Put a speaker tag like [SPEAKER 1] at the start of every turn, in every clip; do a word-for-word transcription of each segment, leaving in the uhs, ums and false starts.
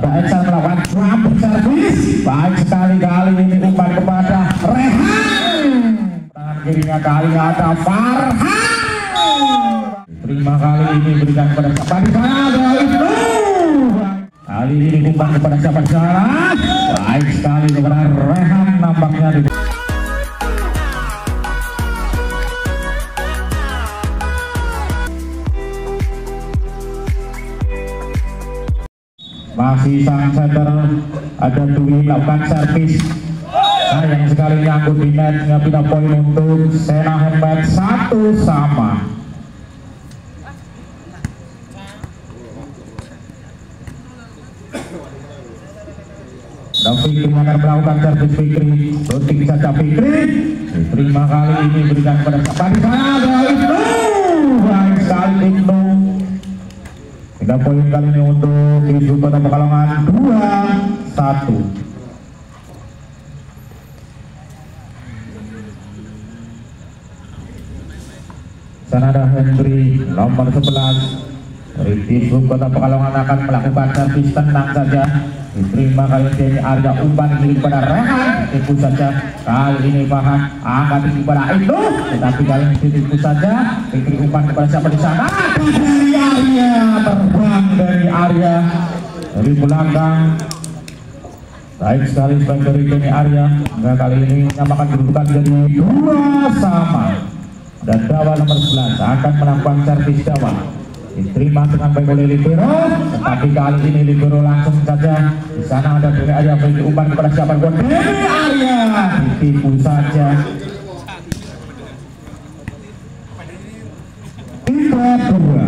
[SPEAKER 1] Eksan melakukan jump servis. Baik sekali kali ini umpan kepada Rehan. Tangan kirinya kali ada Farhan. Terima kali ini berikan kepada siapa di sana ada Ibnu. Kali ini umpan kepada siapa di sana. Baik sekali kepada Rehan nampaknya di masih sang center ada Dwi melakukan servis. Sayang sekali nyangkut di net, pindah poin untuk Sena Handbag satu sama. Dan Fikri akan melakukan servis. Fikri shooting saja Fikri. Terima kali ini berikan kepada siapa di sana ada Ibnu. Baik sekali Ibnu. Tiga poin kali ini untuk Ibu Kota Pekalongan dua satu. Sana ada Hendri nomor sebelas. Ibu Kota Pekalongan akan melakukan servis, tenang saja. Diterima kali ini Arya umpan kiri kepada Rehan. Tipu saja kali ini Farhan angkat tinggi kepada itu, tetapi kali ini tipu saja. Fikri umpan kepada siapa di sana? Dari Arya, terbang dari Arya dari belakang. Baik sekali sebagai dari Denny Arya. Hingga kali ini menyamakan kedudukan jadi dua sama. Dan Dawa nomor sebelas akan melakukan servis Dawa. Diterima dengan baik oleh libero, tetapi kali ini libero langsung saja. Di sana ada Denny Arya, beri umpan kepada siapa? Denny Arya ditipu saja. Tiga dua.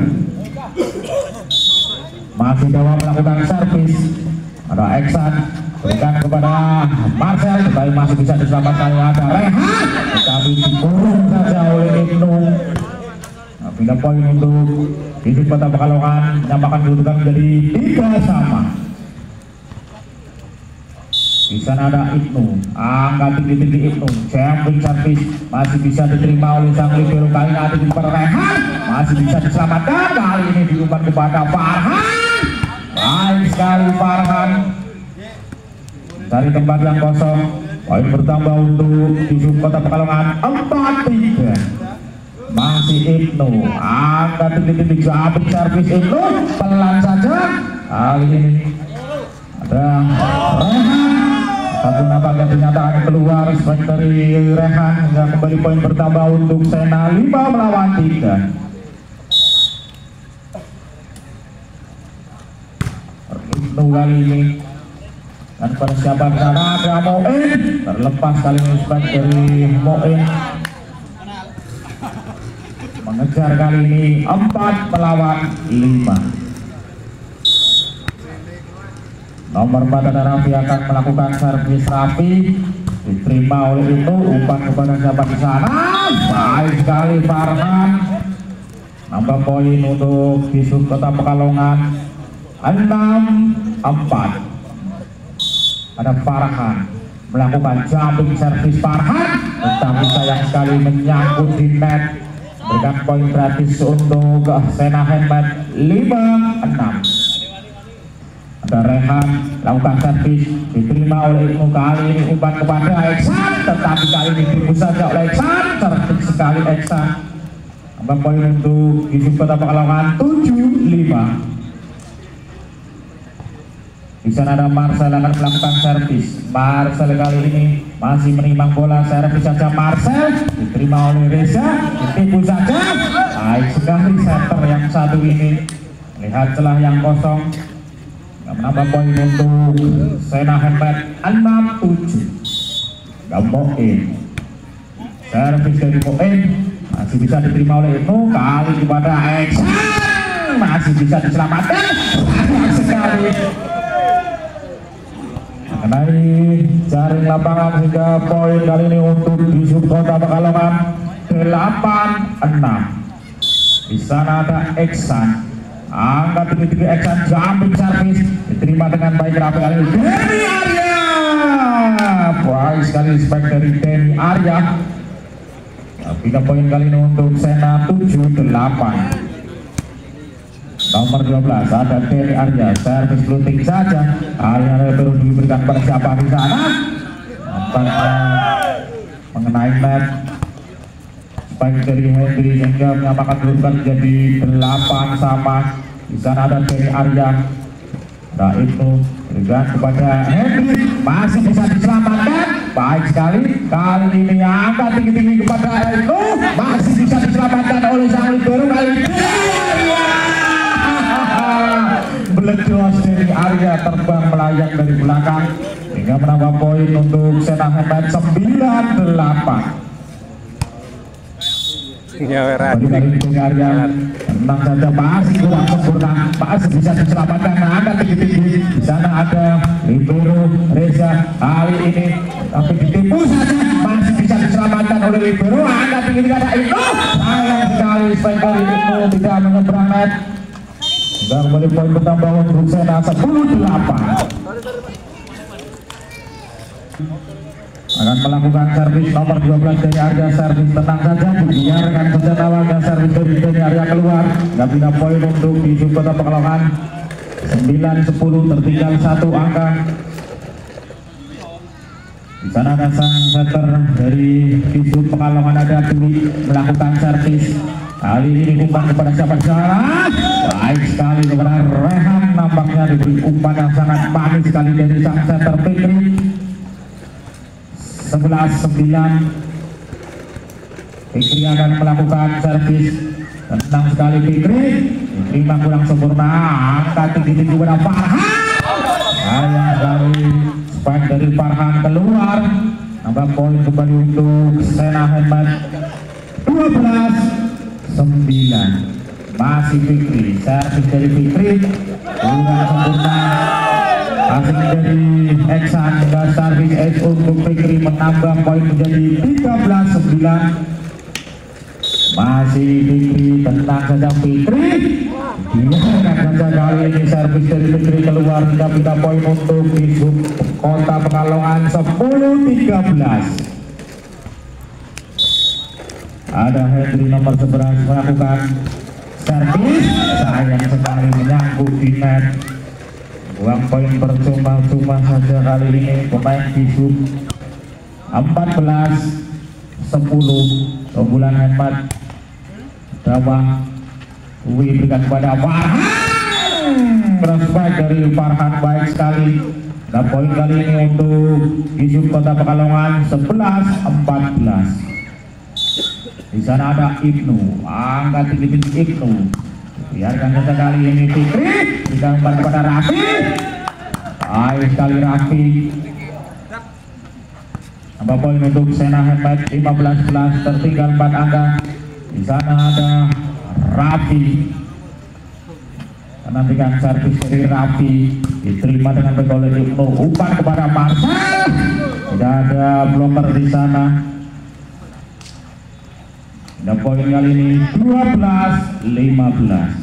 [SPEAKER 1] Masih Dawa melakukan servis. Ada Eksan berikan kepada Marcel, tetapi masih bisa diselamatkan. Ada Rehan, tetapi dikurung saja oleh Ibnu. Pindah poin untuk Ibu Kota Pekalongan, menyamakan kedudukan menjadi tiga sama. Di sana ada Ibnu, angkat tinggi-tinggi Ibnu, jumping servis masih bisa diterima oleh sang libero. Kali ini di Rehan masih bisa diselamatkan. Kali ini diumpan kepada Farhan. Baik sekali Farhan dari tempat yang kosong. Poin bertambah untuk Ibu Kota Pekalongan empat tiga. Masih Ibnu, angkat tinggi-tinggi jumping servis Ibnu, pelan saja. Kali ini ada Rehan, tapi nampaknya dinyatakan keluar sebagai dari Rehan. Hingga kembali poin bertambah untuk Sena lima melawan tiga. Ibnu kali ini dan pada siapa di sana ada Moin, terlepas kali ini sebagai dari Moin. Mengejar kali ini empat melawan lima. Nomor empat ada Raffi akan melakukan servis. Raffi diterima oleh itu, umpan kepada siapa di sana? Baik sekali Farhan. Nambah poin untuk Ibu Kota Pekalongan enam empat. Ada Farhan melakukan jumping servis Farhan, tetapi sayang sekali menyangkut di net. Berikan poin gratis untuk Sena Handbag lima enam. Ada Rehan lakukan servis, diterima oleh Ibnu. Kali ini umpan kepada Eksan, tetapi kali ini ditipu saja oleh Eksan. Cerdik sekali Eksan. Nambah poin untuk Ibu Kota Pekalongan tujuh lima. Di sana ada Marcel akan melakukan servis. Marcel kali ini masih menimbang bola, servis saja Marcel, diterima oleh Reza, ditipu saja. Baik sekali center yang satu ini, lihat celah yang kosong. Menambah poin untuk Sena Handbag enam tujuh. Dan Moin, servis dari Moin masih bisa diterima oleh Ibnu. Kali kepada Eksan masih bisa diselamatkan. Sayang sekali mengenai jaring lapangan, sehingga poin kali ini untuk Ibu Kota Pekalongan delapan enam. Di sana ada Eksan, angkat tinggi-tinggi Eksan, jumping servis diterima dengan baik Raffi kali ini. Denny Arya, baik sekali spek dari Denny Arya. Tiga poin kali ini untuk Sena tujuh delapan. nomor dua belas ada Ferry Arya, servis looting saja. Akhirnya terus diberikan pada siapa di sana. Nampaknya mengenai net. Spike dari Henry sehingga menyamakan kedudukan jadi delapan sama. Di sana ada Ferry Arya. Nah itu berikan kepada Henry, masih bisa diselamatkan. Baik sekali, kali ini angkat tinggi-tinggi kepada Eko, masih bisa diselamatkan oleh sang libero kali ini. Beledros dari Arya terbang melayang dari belakang hingga menambah poin untuk Sena Hemat sembilan delapan. Bagi dari Arya tenang saja, masih kurang sempurna, masih bisa diselamatkan. Angkat tinggi-tinggi, di sana ada libero Reza kali ini, tapi ditipu saja, masih bisa diselamatkan oleh libero. Angkat tinggi-tinggi ada itu, sayang sekali striker itu tidak menyeberang net. Dan kembali poin bertambah untuk Sena sepuluh delapan. Akan melakukan servis nomor dua belas dari Arya, servis tenang saja, biarkan saja lawan servis dari Arya keluar. Nggak pindah poin untuk di Kota Pekalongan. Sembilan sepuluh tertinggal satu angka. Di sana ada sang setter dari Kisut Pekalongan, ada Dwi melakukan servis. Kali ini umpan kepada siapa di sana? Baik sekali kepada Rehan, nampaknya diberi umpan yang sangat manis sekali dari sang setter Fikri. sebelas sembilan. Fikri akan melakukan servis. Tenang sekali Fikri, diterima kurang sempurna. Angkat tinggi-tinggi kepada Farhan. Sayang sekali, spike dari Farhan keluar. Nambah poin kembali untuk Sena Hemat dua belas sembilan. Masih Fikri, servis dari Fikri kurang sempurna. Asing dari Eksan dan servis X untuk Fikri menambah poin menjadi tiga belas sembilan. Masih Fikri, tenang saja Fikri. Biarkan saja kali ini servis dari Fikri keluar, tidak pindah poin untuk Kisut Kota Pekalongan sepuluh tiga belas. Ada Henry nomor sebelas melakukan servis, sayang sekali menyangkut di net. Uang poin percuma-cuma saja kali ini pemain Kisut. Empat belas sepuluh. Keunggulan Hemat Dawang diberikan kepada Farhan. Crossback dari Farhan baik sekali. Dan poin kali ini untuk Kisut Kota Pekalongan sebelas empat belas. Di sana ada Ibnu, angkat tinggi-tinggi Ibnu. Biarkan saja kali ini Fikri, tidak umpan kepada Raffi. Baik sekali Raffi. Nambah poin untuk Sena Hemat lima belas sebelas, tertinggal empat angka. Di sana ada Raffi. Menantikan servis dari Raffi, diterima dengan baik oleh Ibnu. Umpan kepada Marcel. Tidak ada blocker di sana. Dan poin kali ini dua belas lima belas.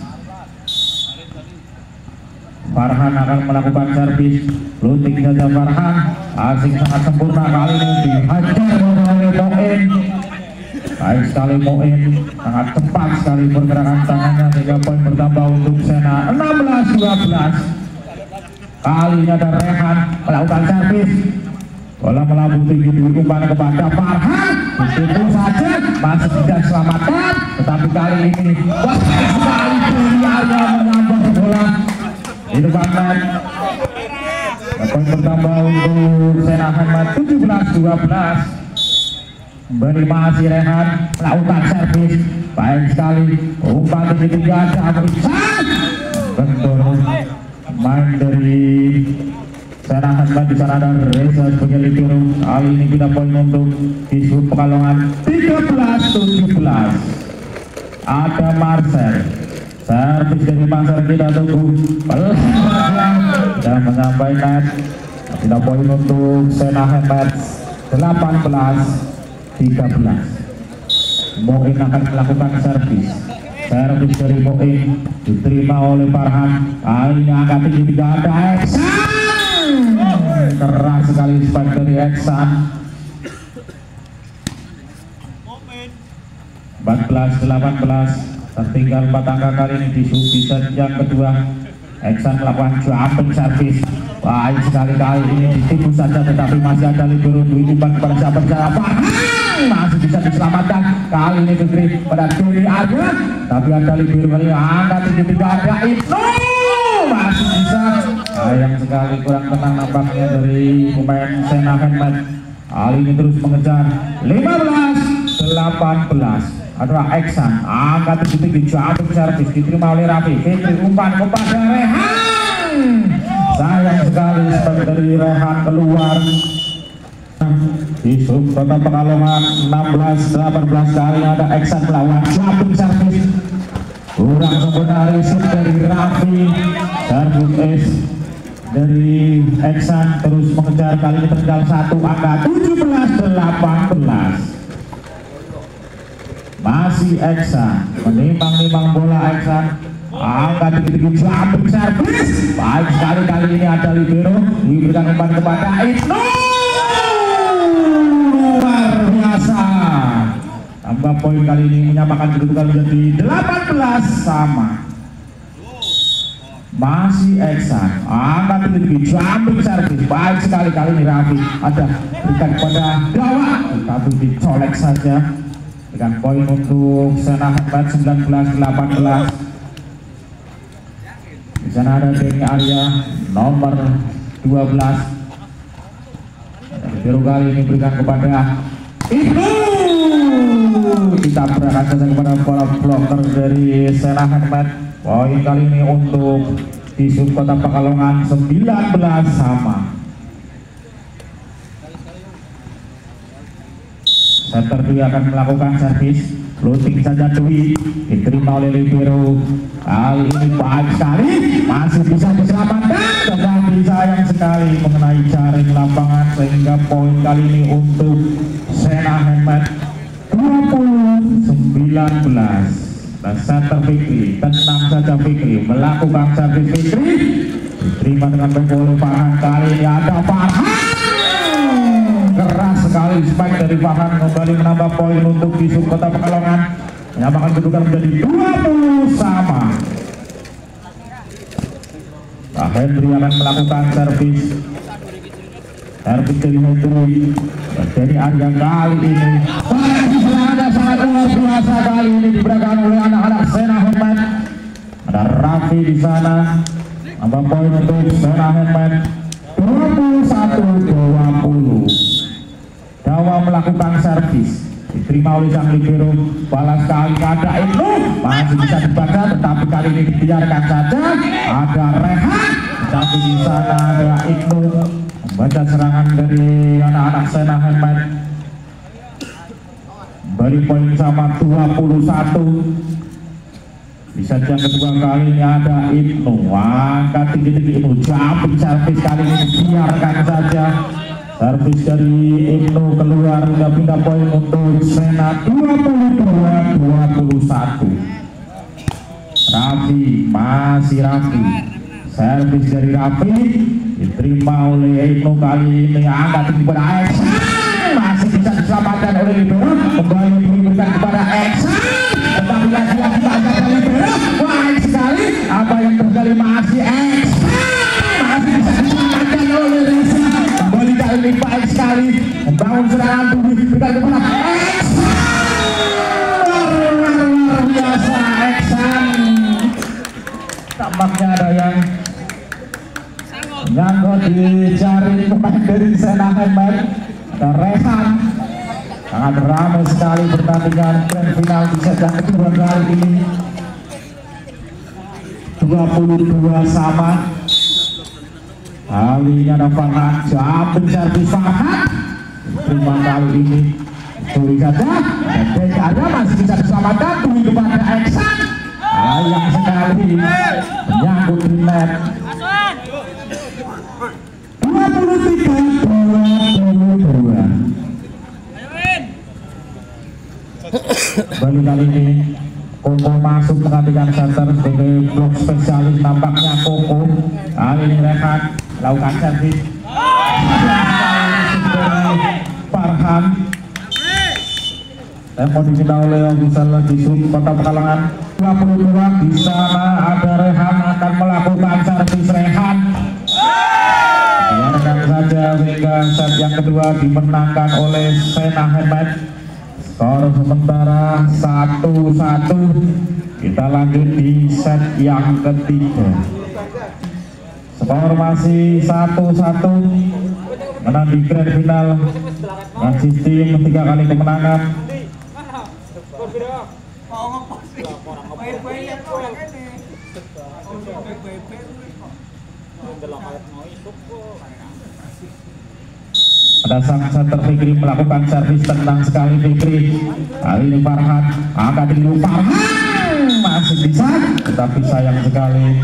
[SPEAKER 1] Farhan akan melakukan servis, looting saja Farhan. Asing sangat sempurna kali ini, dihajar oleh Moen. Baik sekali Moen, sangat cepat sekali pergerakan tangannya sehingga poin bertambah untuk Sena enam belas dua belas. Kali ini ada Rehan melakukan servis. Bola melambung tinggi di umpan kepada Farhan, itu saja masih tidak selamatkan, tetapi kali ini waspada sekali Ferry Arya menambah bola di depan net. Poin bertambah untuk Sena Hemat tujuh belas dua belas. Kembali masih Rehan melakukan servis, baik sekali umpan tinggi aja Amrisan. Bentur main dari Sena Hemat. Di sana ada Reza sebagai libero. Kali ini pindah poin untuk Kisut Pekalongan tiga belas tujuh belas. Ada Marcel, servis dari Marcel, kita tunggu dan menyampaikan pindah poin untuk Sena Hemat delapan belas tiga belas. Moin akan melakukan servis. Servis dari Moin diterima oleh Farhan. Kali ini angkat tinggi, tidak ada Eksan. Keras sekali spike dari Eksan. empat belas delapan belas, tertinggal empat angka kali ini di sub di set yang kedua. Eksan melakukan jumping service, baik sekali kali ini ditipu saja, tetapi masih ada libero dua umpan kepada siapa siapa masih bisa diselamatkan kali ini Fikri pada Diri Arya, tapi ada libero kali angkat tinggi tidak ada itu masih bisa. Sayang sekali kurang tenang nampaknya dari pemain Sena Handmade. Kali ini terus mengejar lima belas delapan belas adalah Eksan, angkat tinggi-tinggi jumping service diterima oleh Raffi. Fikri umpan kepada Rehan, sayang sekali sebagai dari Rehan keluar di sub Kota Pekalongan. Enam belas delapan belas kali ada Eksan melawan jumping service, kurang sempurna resip dari Raffi. Service S dari Eksan terus mengejar, kali ini tertinggal satu angka tujuh belas delapan belas. Masih Eksan menimbang-nimbang bola. Eksan angkat tinggi-tinggi jumping service, baik sekali kali ini ada libero diberikan umpan kepada Ibnu, luar biasa. Tambah poin kali ini menyamakan kedudukan menjadi delapan belas sama. Masih Eksan angkat tinggi-tinggi jumping service, baik sekali kali ini Raffi ada berikan kepada Dawa, tapi dicolek saja. Dengan poin untuk Sena Handmade sembilan belas delapan belas. Di sana ada Denny Arya nomor dua belas. Biru kali ini berikan kepada Ibnu, kita berikan saja kepada bola blocker dari Sena Handmade. Poin kali ini untuk di sub Kota Pekalongan sembilan belas sama. Setter Dwi akan melakukan servis, floating saja Dwi diterima oleh libero. Kali ini baik sekali, masih bisa diselamatkan, tetapi sayang sekali mengenai jaring lapangan, sehingga poin kali ini untuk Sena Handmade dua puluh sembilan belas. Dan setter Fikri, tenang saja Fikri melakukan servis. Fikri diterima dengan baik oleh Farhan. Kali ini ada Farhan, keras sekali spike dari Farhan, kembali menambah poin untuk di sub Kota Pekalongan, menyamakan kedudukan menjadi dua puluh sama. Pak Hendri akan melakukan servis, servis dari Hendri. Jadi Arya kali ini ada sangat luar biasa, kali ini diberikan oleh anak-anak Sena Handmade. Ada Raffi di sana, nambah poin untuk Sena Handmade dua puluh satu dua puluh. Dawa melakukan servis, diterima oleh sang libero, balas kali ada itu masih bisa dibaca, tetapi kali ini dibiarkan saja. Ada Rehan, tapi di sana ada Ibnu membaca serangan dari anak-anak Sena Handmade. Kembali poin sama dua puluh satu. Di set yang kedua kali ini ada Ibnu, angkat tinggi-tinggi Ibnu, jumping servis, kali ini dibiarkan saja. Servis dari Ibnu keluar, pindah poin untuk Sena dua puluh dua dua puluh satu. Raffi, masih Raffi, servis dari Raffi diterima oleh Ibnu, kali ini angkat tinggi kepada Eksan, masih bisa diselamatkan oleh libero, kembali diberikan kepada Eksan, tetapi lagi-lagi banyak dari libero. Baik sekali apa yang terjadi, masih Eksan masih bisa diselamatkan oleh Reza. Kembali kali ini baik sekali membangun serangan tubuh, berikan kepada Eksan, luar biasa Eksan. Tampaknya ada yang nyangkut di jari pemain dari Sena Handmade. Ada Rehan, sangat ramai sekali pertandingan grand final di set yang kedua kali ini, dua puluh dua sama. Kali ini ada Farhan, jumping servis Farhan, terima kali ini sulit saja, dan Dekada masih bisa diselamatkan, tuhi kepada Eksan, sayang sekali menyangkut di net. Dua puluh tiga dua puluh dua. Baru kali ini Koko masuk menggantikan center sebagai blok spesialis, nampaknya Koko. Kali ini Rehan lakukan servis, Farhan yang mau diminta oleh official di sub Kota Pekalongan. dua puluh dua. Di sana ada Rehan akan melakukan servis Rehan. Biarkan saja sehingga set yang kedua dimenangkan oleh Sena Hemet. Skor sementara satu satu. Kita lanjut di set yang ketiga. Skor masih satu satu. Menang di grand final dengan sistem tiga kali kemenangan. Ada sang center Fikri melakukan servis, tenang sekali Fikri. Kali ini Farhan angkat dulu, Farhan masih bisa, tetapi sayang sekali.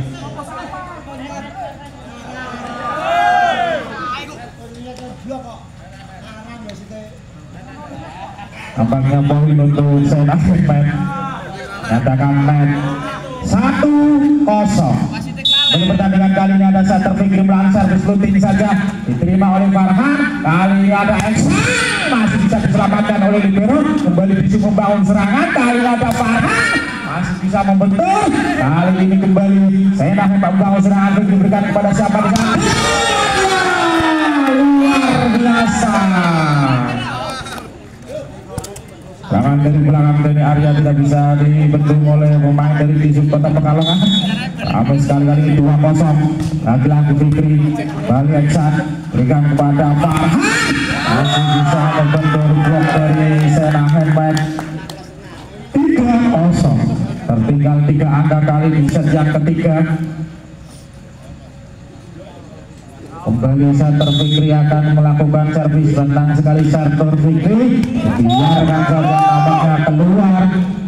[SPEAKER 1] Nampaknya poin untuk Sena Hemet. Nyatakan net satu kosong. Di pertandingan kali ini ada center Fikri melakukan servis looting saja, diterima oleh Farhan. Kali ini ada Eksan, masih bisa diselamatkan oleh libero, kembali bisa membangun serangan. Kali ini ada Farhan, masih bisa membentuk. Kali ini kembali Sena Hemet membangun serangan, diberikan kepada siapa di sana. Luar biasa. Serangan dari belakang dari Arya tidak bisa dibendung oleh pemain dari Tisuk Kota Pekalongan. Sampai sekali-kali dua kosong. Lagi-lagi Fikri, Bali Eksan berikan kepada Farhan, masih bisa membentur blok dari Sena Hemet. Tiga kosong. Tertinggal tiga angka kali di set yang ketiga. Kembali center Fikri akan melakukan servis, tenang sekali center Fikri, biarkan saja nampaknya keluar.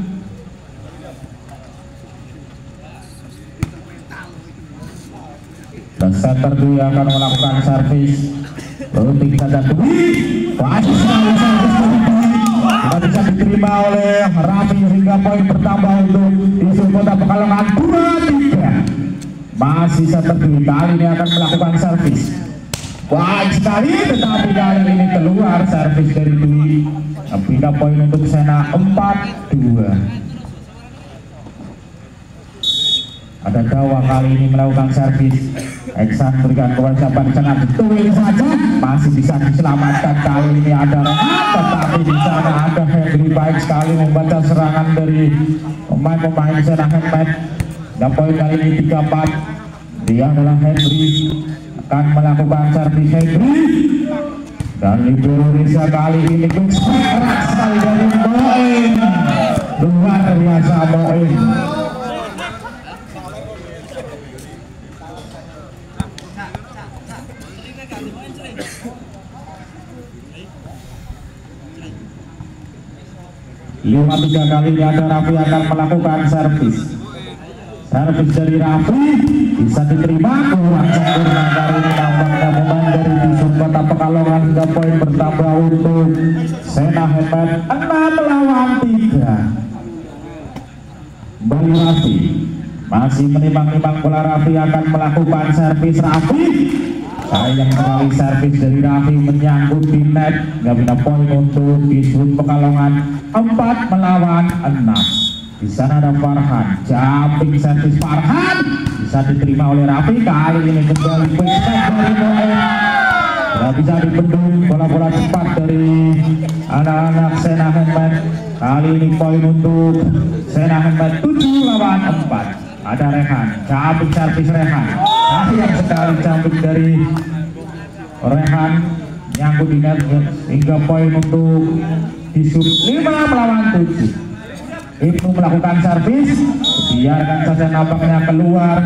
[SPEAKER 1] Dan center Dwi akan melakukan servis, looting saja Dwi, bagus sekali servis dari Dwi, tidak bisa diterima oleh Raffi hingga poin bertambah untuk Tisuk Kota Pekalongan dua tiga. Masih center Dwi, kali ini akan melakukan servis. Baik sekali, tetapi kali ini keluar servis dari Dwi. Pindah poin untuk Sena empat dua. Ada Dawa kali ini melakukan servis. Eksan berikan kepada siapa di sana, betul saja, masih bisa diselamatkan. Kali ini ada Rehan, tetapi di sana ada Henry, baik sekali membaca serangan dari pemain-pemain Sena Hemet. Dan poin kali ini tiga empat. Dia adalah Henry, akan melakukan servis Henry. Dan libero Reza kali ini keras sekali dari Moin. Luar biasa Moin. lima tiga kali ini ada Raffi akan melakukan servis. Servis dari Raffi bisa diterima, kurang sempurna kali ini nampaknya pemain dari Tisuk Kota Pekalongan hingga poin bertambah untuk Sena Hemet enam lawan tiga. Bali Raffi masih menimbang-nimbang bola, Raffi akan melakukan servis Raffi. Sayang sekali servis dari Raffi menyangkut di net, nggak bisa poin untuk Tisuk Pekalongan empat melawan enam. Di sana ada Farhan, jumping servis Farhan bisa diterima oleh Raffi. Kali ini kembali backstep dari Moen, tidak bisa dibendung bola-bola cepat dari anak-anak Sena Hemet. Kali ini poin untuk Sena Hemet tujuh lawan empat. Ada Rehan, jumping servis Rehan, sayang sekali jumping dari Rehan nyangkut di net hingga poin untuk Tisuk lima melawan tujuh. Ibnu melakukan servis, biarkan saja nampaknya keluar.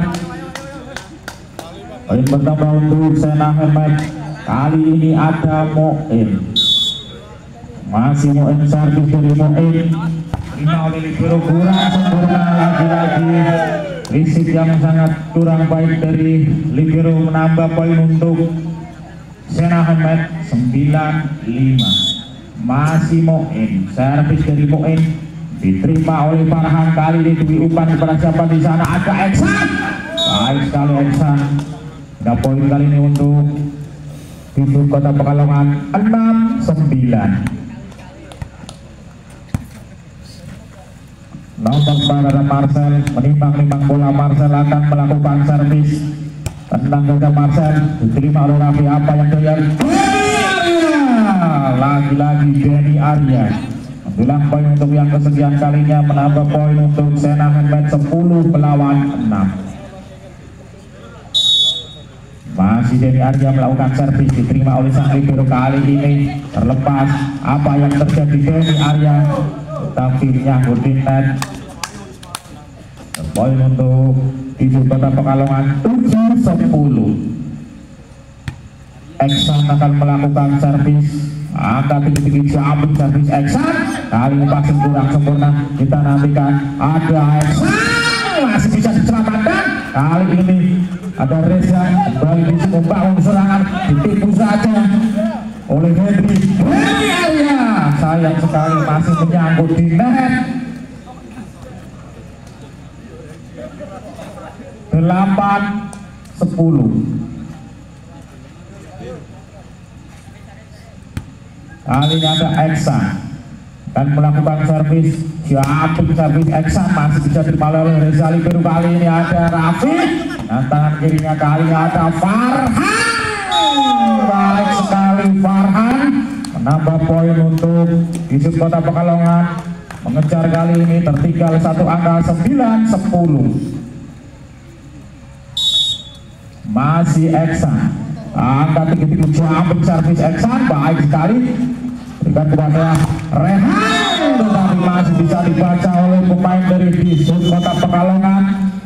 [SPEAKER 1] Poin bertambah untuk Sena Hemet. Kali ini ada Moen, masih Moen servis dari Moen. Ini oleh libero kurang sempurna, lagi-lagi risik yang sangat kurang baik dari libero, menambah poin untuk Sena Hemet sembilan lima. Masih Moen, servis dari Moen diterima oleh Farhan. Kali ini diumpan kepada siapa di sana, ada Eksan, baik sekali Eksan. Ada poin kali ini untuk Tisuk Kota Pekalongan enam sembilan. Nomor ada Marcel, menimbang-nimbang bola. Marcel akan melakukan servis, tendang ke Marcel, diterima oleh Raffi. Apa yang terjadi? Lagi-lagi Denny Arya bilang poin untuk yang kesekian kalinya, menambah poin untuk Sena Handmade sepuluh melawan enam. Masih Denny Arya melakukan servis, diterima oleh sang libero. Kali ini terlepas. Apa yang terjadi? Denny Arya tapi nyangkut di net. Poin untuk Ibu Kota Pekalongan tujuh sepuluh. Eksan akan melakukan servis, angka tinggi-tinggi jambing servis Eksan. Kali ini masih kurang sempurna. Kita nantikan ada Eksan masih bisa diselamatkan. Kali ini ada Reza kembali bisa membangun serangan, ditipu saja oleh Henry. Henry Arya sayang sekali masih menyangkut di net. Delapan sepuluh. Kali ini ada Eksan dan melakukan servis, jambing servis Eksan masih bisa diterima oleh Reza Libero. Kali ini ada Raffi dan tangan kirinya. Kali ini ada Farhan. Baik sekali Farhan, menambah poin untuk Yusuf Kota Pekalongan. Mengejar kali ini tertinggal satu angka, sembilan sepuluh. Masih Eksan, angka tinggi-tinggi jambing servis Eksan, baik sekali. Berikan kepada Rehan, tetapi masih bisa dibaca oleh pemain dari Yusuf Kota Pekalongan.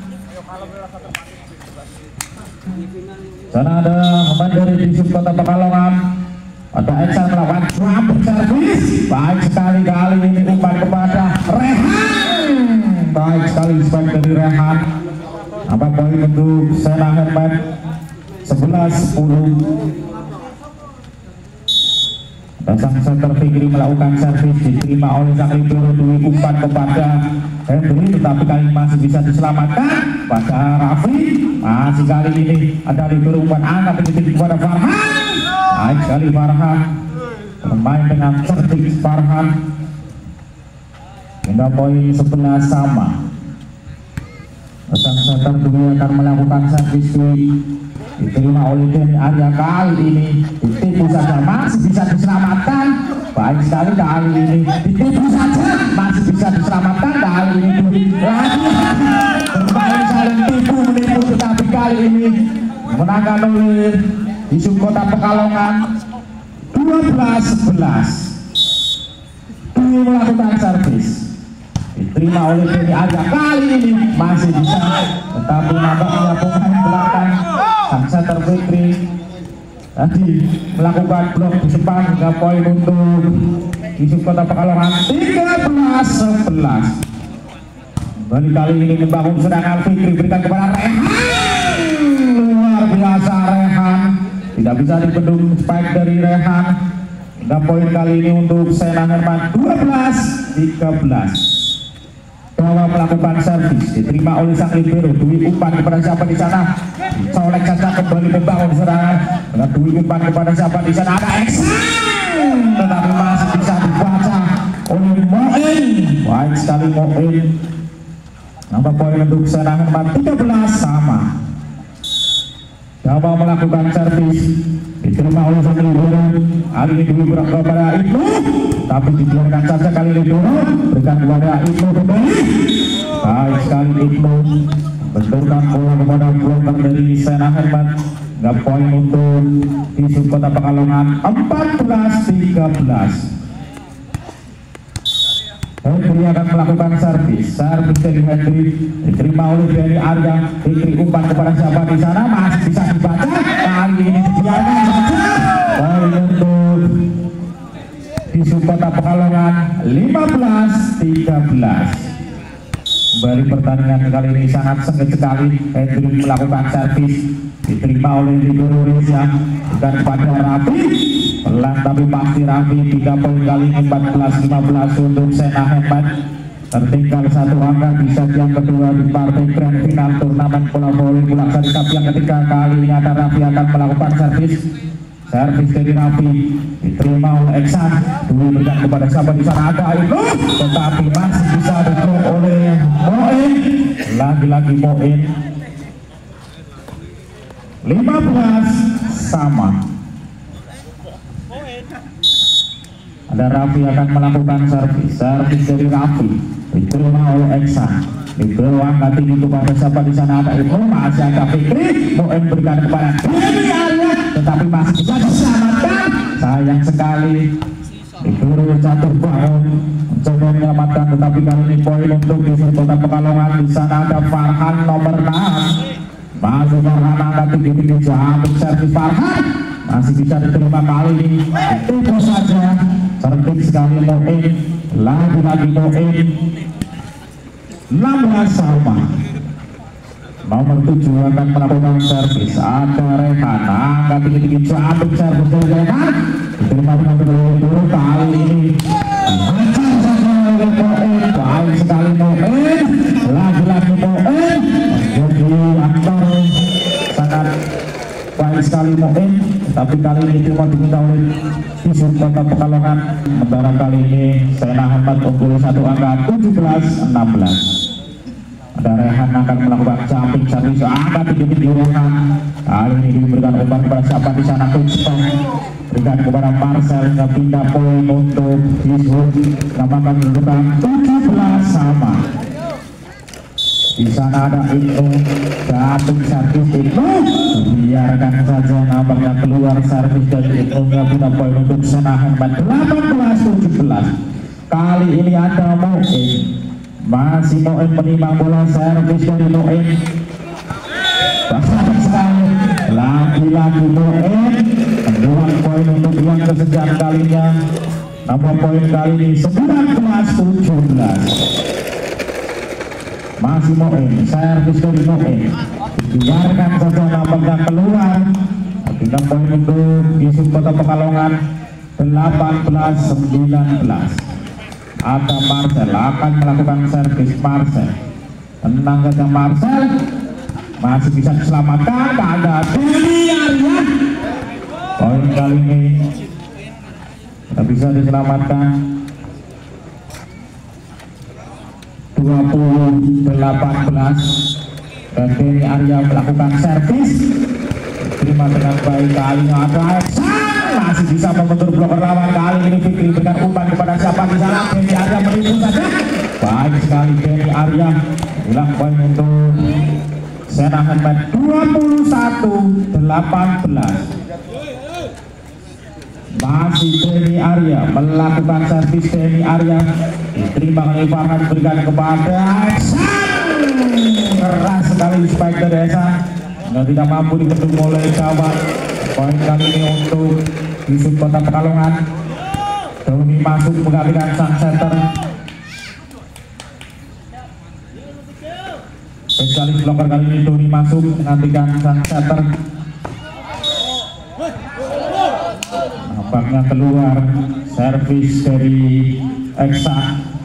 [SPEAKER 1] Sana ada pemain dari Yusuf Kota Pekalongan. Ada Eksan melakukan jambing servis, baik sekali. Kali ini umpan kepada Rehan, baik sekali spike dari Rehan. Apa poin untuk Sena Handmade sebelas sepuluh. Dan sang center Fikri melakukan servis, diterima oleh sang libero. Dwi umpan kepada Henry, tetapi kali ini masih bisa diselamatkan pada Raffi. Masih kali ini ada libero umpan angkat tinggi kepada Farhan. Baik sekali Farhan, bermain dengan cerdik Farhan. Hingga poin sebelas sama. Sang center Dwi akan melakukan servis, diterima oleh Denny Arya. Kali ini ditipu saja, masih bisa diselamatkan. Baik sekali, kali ini ditipu saja, masih bisa diselamatkan. Kali ini lagi bermain saling tipu menipu, tetapi kali ini menangkan oleh Yusuf Kota Pekalongan dua belas sebelas. Dwi melakukan servis, diterima oleh Denny Arya. Kali ini masih bisa, tetapi nampaknya pemain belakang sang center Fikri tadi melakukan blok di depan. Hingga poin untuk Yusuf Kota Pekalongan tiga belas sebelas. Kembali kali ini membangun serangan Fikri, berikan kepada Rehan. Luar biasa Rehan, tidak bisa dibendung spike dari Rehan. Hingga poin kali ini untuk Sena Handmade dua belas tiga belas. Bahwa melakukan servis, diterima oleh sang libero. Dwi umpan kepada siapa di sana? Colek saja, kembali membangun serangan. Dengan Dwi umpan kepada siapa di sana? Ada Eksan, tetapi masih bisa dibaca oleh Moin. Baik sekali Moin. Nambah poin untuk Sena Handmade tiga belas sama. Bahwa melakukan servis, diterima oleh sang libero. Kali ini Dwi berak kepada Ibnu, tapi dibiarkan saja. Kali ini Ibnu berikan kepada Ibnu kembali. Baik sekali Ibnu benturkan bola kepada blocker dari Sena Handmade. Nggak poin untuk Yusuf Kota Pekalongan empat belas tiga belas. Henry akan melakukan servis, servis dari Henry diterima oleh Denny Arya. Fikri umpan kepada siapa di sana? Masih bisa dibaca. Kali ini dibiarkan saja. Poin untuk Yusuf Kota Pekalongan lima belas tiga belas. Kembali pertandingan kali ini sangat sengit sekali. Henry melakukan servis, diterima oleh libero Reza, bukan kepada Raffi. Pelan tapi pasti Raffi. Tiga poin kali ini empat belas lima belas untuk Sena Handmade. Tertinggal satu angka di set yang kedua di partai grand final turnamen bola voli Bulak Sari Cup yang ketiga. Kali ini ada Raffi akan melakukan servis, servis dari Raffi diterima oleh Eksan, Dwi berikan kepada siapa di sana, ada itu, tetapi masih bisa ditruk oleh Moin, lagi-lagi Moin. lima belas sama. Ada Raffi akan melakukan servis, servis dari Raffi diterima oleh Eksan, dibawa angkat tinggi kepada siapa di sana, ada itu, masih ada Fikri, Moin berikan kepada Dwi Arya, tetapi masih bisa diselamatkan. Sayang sekali diburu jatuh bangun mencoba menyelamatkan, tetapi kali ini poin untuk di Kota Pekalongan. Di sana ada Farhan nomor enam, masih Farhan angkat tinggi-tinggi, jatuh servis Farhan masih bisa diterima, kali ini itu saja cerdik sekali Moin, lagi-lagi Moin. enam belas sama. Nomor tujuh akan melakukan servis, ada Rehan angkat tinggi-tinggi, jatuh servis dari Rehan diterima dengan kedua, kali ini hancur saja oleh Moin. Baik sekali Moin, lagi-lagi Moin menjadi aktor sangat baik sekali Moin, tapi kali ini cuma diminta oleh Visur Kota Pekalongan. Sementara kali ini Sena Ahmad unggul satu angka tujuh belas enam belas. Ada Rehan akan melakukan jumping servis, angkat tinggi-tinggi Rehan, kali ini diberikan umpan kepada siapa di sana, Kucpong berikan kepada Marcel, hingga pindah poin untuk Visur, namakan kedudukan tujuh belas sama. Di sana ada Ibnu, jatuh servis Ibnu, biarkan saja, nampaknya keluar servis dari Ibnu, nggak pindah poin untuk Sena Ahmad delapan belas tujuh belas. Kali ini ada Moin, masih Moin menimang bola, servis dari Moin, besar sekali, lagi-lagi Moin mendulang poin untuk yang kesekian kalinya. Nomor poin kali ini sembilan belas tujuh belas. Masih Moin, servis dari Moin, biarkan saja, nampaknya keluar, pindah poin untuk Visur Kota Pekalongan delapan belas sembilan belas. Ada Marcel akan melakukan servis, Marcel tenang saja, Marcel masih bisa diselamatkan, ada Dwi Arya, poin kali ini tidak bisa diselamatkan. Dua puluh delapan belas, dan Dwi Arya melakukan servis terima dengan baik, kali ini ada Eksan masih bisa membentur bloker lawan, kali ini Fikri berikan umpan kepada siapa di sana, Dwi Arya menipu saja, baik sekali Dwi Arya, hilang poin untuk Sena Ahmad dua puluh satu delapan belas. Masih Dwi Arya melakukan servis, Dwi Arya diterima oleh Farhan, berikan kepada Eksan, keras sekali spike dari Eksan, nggak tidak mampu dibendung oleh Jawa. Poin kali ini untuk Visur Kota Pekalongan. Doni masuk menggantikan sang center, spesialis blocker kali ini Doni masuk menggantikan sang center, nampaknya keluar servis dari Eksan.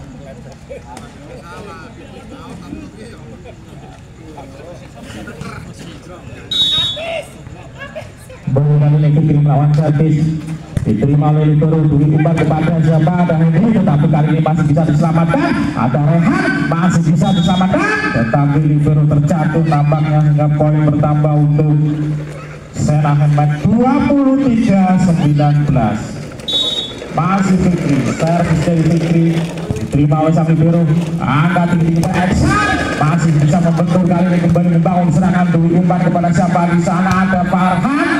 [SPEAKER 1] Baru kali ini Fikri melawan servis, diterima oleh Libero, Dwi umpan kepada siapa, dan ini tetapi kali ini masih bisa diselamatkan, ada Rehan masih bisa diselamatkan, tetapi Libero terjatuh, nampaknya hingga poin bertambah untuk Sena Ahmad dua puluh tiga sembilan belas. Masih Fikri, servis dari Fikri diterima oleh sang Libero, angkat tinggi kepada Eksan, masih bisa membentur, kali ini kembali membangun serangan. Dwi umpan kepada siapa di sana, ada Farhan,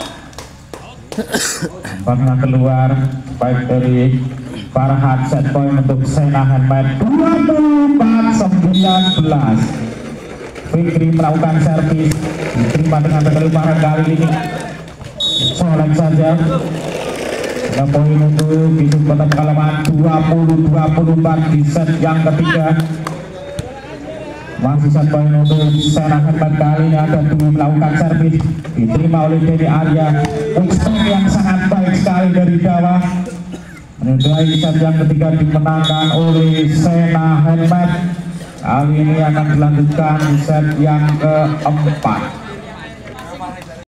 [SPEAKER 1] nampaknya keluar baik dari Farhan, set point untuk Sena Ahmad dua puluh empat sembilan belas. Fikri melakukan servis, diterima dengan kekelimpahan, kali ini solek saja. Ada poin untuk Visur Kota Pekalongan dua puluh dua puluh empat di set yang ketiga. Masih set poin untuk Sena Ahmad, kali ini ada Dwi melakukan servis, diterima oleh Dwi Arya, Winston yang sangat baik sekali dari Jawa. Menudai set yang ketiga dimenangkan oleh Sena Ahmad. Kali ini akan dilanjutkan di set yang keempat.